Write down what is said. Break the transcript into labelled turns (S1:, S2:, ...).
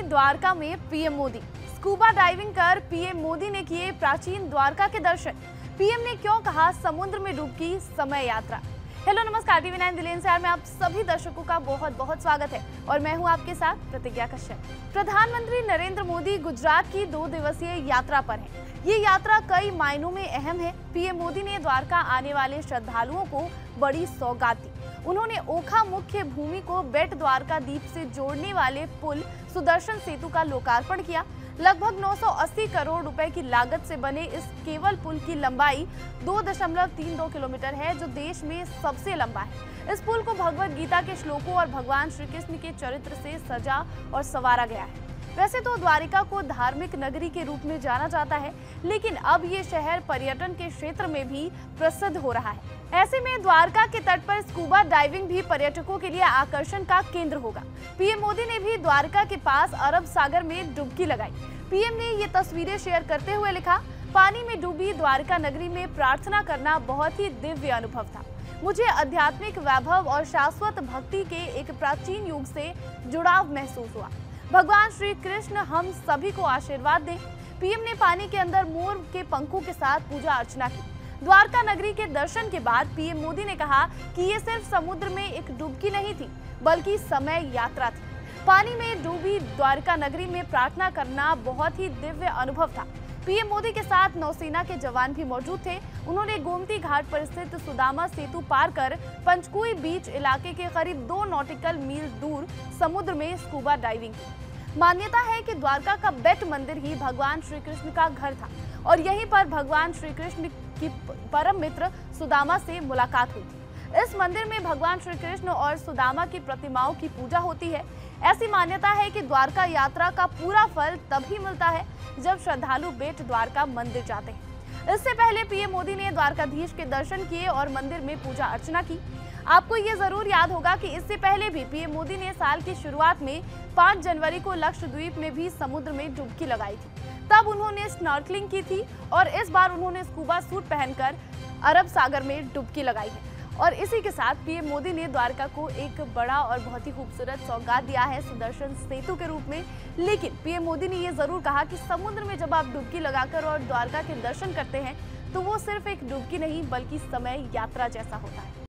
S1: द्वारका में PM Modi. Scuba diving कर PM Modi ने किए प्राचीन द्वारका के दर्शन। पीएम ने क्यों कहा समुद्र में डूबकी समय यात्रा। हेलो नमस्कार, TV9 दिल्ली एनसीआर में आप सभी दर्शकों का बहुत बहुत स्वागत है और मैं हूं आपके साथ प्रतिज्ञा कश्यप। प्रधानमंत्री नरेंद्र मोदी गुजरात की 2 दिवसीय यात्रा पर हैं। ये यात्रा कई मायनों में अहम है। पीएम मोदी ने द्वारका आने वाले श्रद्धालुओं को बड़ी सौगात दी। उन्होंने ओखा मुख्य भूमि को बेट द्वारका द्वीप से जोड़ने वाले पुल सुदर्शन सेतु का लोकार्पण किया। लगभग 980 करोड़ रुपए की लागत से बने इस केवल पुल की लंबाई 2.32 किलोमीटर है, जो देश में सबसे लंबा है। इस पुल को भगवद गीता के श्लोकों और भगवान श्री कृष्ण के चरित्र से सजा और संवारा गया है। वैसे तो द्वारिका को धार्मिक नगरी के रूप में जाना जाता है, लेकिन अब ये शहर पर्यटन के क्षेत्र में भी प्रसिद्ध हो रहा है। ऐसे में द्वारका के तट पर स्कूबा डाइविंग भी पर्यटकों के लिए आकर्षण का केंद्र होगा। पीएम मोदी ने भी द्वारका के पास अरब सागर में डुबकी लगाई। पीएम ने ये तस्वीरें शेयर करते हुए लिखा, पानी में डूबी द्वारका नगरी में प्रार्थना करना बहुत ही दिव्य अनुभव था। मुझे आध्यात्मिक वैभव और शाश्वत भक्ति के एक प्राचीन युग से जुड़ाव महसूस हुआ। भगवान श्री कृष्ण हम सभी को आशीर्वाद दें। पीएम ने पानी के अंदर मोर के पंखों के साथ पूजा अर्चना की। द्वारका नगरी के दर्शन के बाद पीएम मोदी ने कहा कि ये सिर्फ समुद्र में एक डुबकी नहीं थी, बल्कि समय यात्रा थी। पानी में डूबी द्वारका नगरी में प्रार्थना करना बहुत ही दिव्य अनुभव था। पीएम मोदी के साथ नौसेना के जवान भी मौजूद थे। उन्होंने गोमती घाट पर स्थित सुदामा सेतु पार कर पंचकुई बीच इलाके के करीब 2 नॉटिकल मील दूर समुद्र में स्कूबा डाइविंग की। मान्यता है कि द्वारका का बेट मंदिर ही भगवान श्री कृष्ण का घर था और यहीं पर भगवान श्री कृष्ण की परम मित्र सुदामा से मुलाकात हुई थी। इस मंदिर में भगवान श्री कृष्ण और सुदामा की प्रतिमाओं की पूजा होती है। ऐसी मान्यता है कि द्वारका यात्रा का पूरा फल तभी मिलता है जब श्रद्धालु बेट द्वारका मंदिर जाते हैं। इससे पहले पीएम मोदी ने द्वारकाधीश के दर्शन किए और मंदिर में पूजा अर्चना की। आपको ये जरूर याद होगा कि इससे पहले भी पीएम मोदी ने साल की शुरुआत में 5 जनवरी को लक्षद्वीप में भी समुद्र में डुबकी लगाई थी। तब उन्होंने स्नॉर्कलिंग की थी और इस बार उन्होंने स्कूबा सूट पहनकर अरब सागर में डुबकी लगाई है। और इसी के साथ पीएम मोदी ने द्वारका को एक बड़ा और बहुत ही खूबसूरत सौगात दिया है सुदर्शन सेतु के रूप में। लेकिन पीएम मोदी ने ये जरूर कहा कि समुद्र में जब आप डुबकी लगाकर और द्वारका के दर्शन करते हैं तो वो सिर्फ एक डुबकी नहीं बल्कि समय यात्रा जैसा होता है।